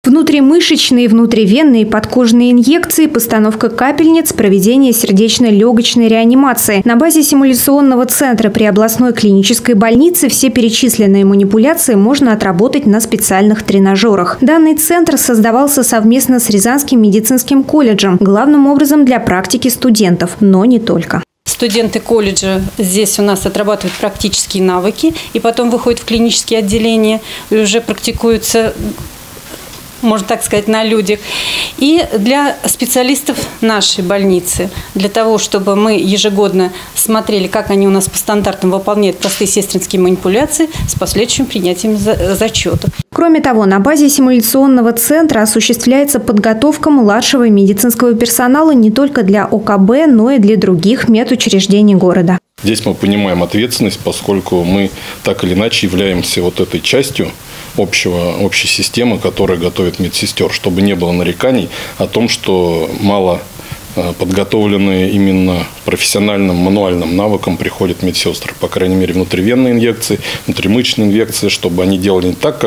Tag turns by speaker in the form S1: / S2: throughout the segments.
S1: Внутримышечные, внутривенные, подкожные инъекции, постановка капельниц, проведение сердечно-легочной реанимации. На базе симуляционного центра при областной клинической больнице все перечисленные манипуляции можно отработать на специальных тренажерах. Данный центр создавался совместно с Рязанским медицинским колледжем, главным образом для практики студентов, но не только.
S2: Студенты колледжа здесь у нас отрабатывают практические навыки и потом выходят в клинические отделения и уже практикуются, можно так сказать, на людях. И для специалистов нашей больницы, для того, чтобы мы ежегодно смотрели, как они у нас по стандартам выполняют простые сестринские манипуляции с последующим принятием зачетов.
S1: Кроме того, на базе симуляционного центра осуществляется подготовка младшего медицинского персонала не только для ОКБ, но и для других медучреждений города.
S3: Здесь мы понимаем ответственность, поскольку мы так или иначе являемся вот этой частью общей системы, которая готовит медсестер, чтобы не было нареканий о том, что мало подготовленные именно профессиональным мануальным навыкам приходят медсестры. По крайней мере, внутривенные инъекции, внутримышечные инъекции, чтобы они делали не так,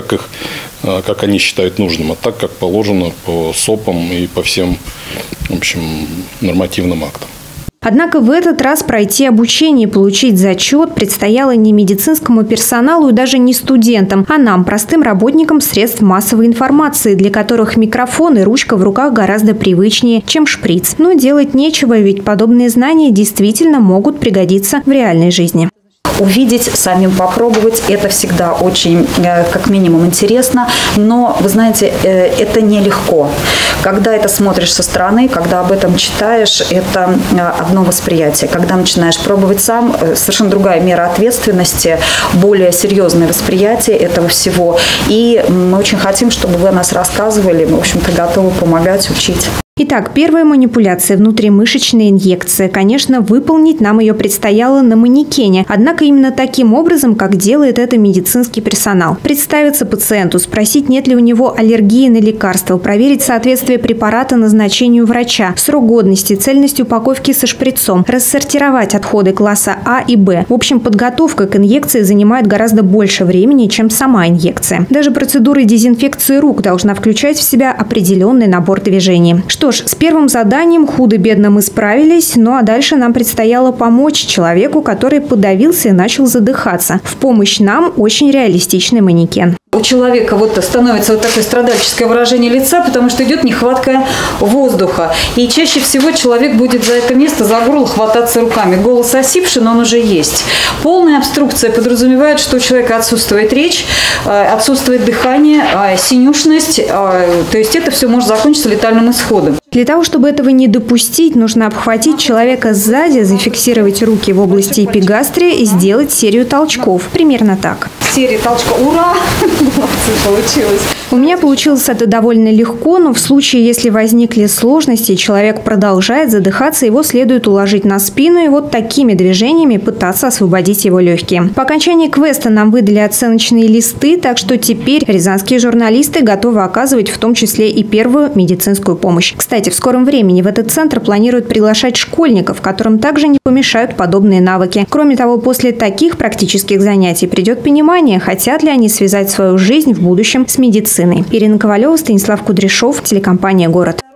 S3: как они считают нужным, а так, как положено по СОПам и по всем, в общем, нормативным актам.
S1: Однако в этот раз пройти обучение и получить зачет предстояло не медицинскому персоналу и даже не студентам, а нам, простым работникам средств массовой информации, для которых микрофон и ручка в руках гораздо привычнее, чем шприц. Но делать нечего, ведь подобные знания действительно могут пригодиться в реальной жизни.
S4: Увидеть, самим попробовать – это всегда очень, как минимум, интересно. Но, вы знаете, это нелегко. Когда это смотришь со стороны, когда об этом читаешь, это одно восприятие. Когда начинаешь пробовать сам, совершенно другая мера ответственности, более серьезное восприятие этого всего. И мы очень хотим, чтобы вы о нас рассказывали. Мы, в общем-то, готовы помогать, учить.
S1: Итак, первая манипуляция – внутримышечная инъекция. Конечно, выполнить нам ее предстояло на манекене. Однако именно таким образом, как делает это медицинский персонал. Представиться пациенту, спросить, нет ли у него аллергии на лекарства, проверить соответствие препарата назначению врача, срок годности, цельность упаковки со шприцом, рассортировать отходы класса А и Б. В общем, подготовка к инъекции занимает гораздо больше времени, чем сама инъекция. Даже процедура дезинфекции рук должна включать в себя определенный набор движений. Что ж, с первым заданием худо-бедно мы справились, ну а дальше нам предстояло помочь человеку, который подавился и начал задыхаться. В помощь нам очень реалистичный манекен.
S4: У человека вот становится вот такое страдальческое выражение лица, потому что идет нехватка воздуха. И чаще всего человек будет за это место, за горло хвататься руками. Голос осипший, но он уже есть. Полная обструкция подразумевает, что у человека отсутствует речь, отсутствует дыхание, синюшность. То есть это все может закончиться летальным исходом.
S1: Для того, чтобы этого не допустить, нужно обхватить человека сзади, зафиксировать руки в области эпигастрия и сделать серию толчков. Примерно так.
S4: Серия толчков. Ура! Получилось.
S1: У меня получилось это довольно легко, но в случае, если возникли сложности, человек продолжает задыхаться, его следует уложить на спину и вот такими движениями пытаться освободить его легкие. По окончании квеста нам выдали оценочные листы, так что теперь рязанские журналисты готовы оказывать в том числе и первую медицинскую помощь. Кстати, в скором времени в этот центр планируют приглашать школьников, которым также не помешают подобные навыки. Кроме того, после таких практических занятий придет понимание, хотят ли они связать свою жизнь в будущем с медициной. Ирина Ковалева, Станислав Кудряшов, телекомпания «Город».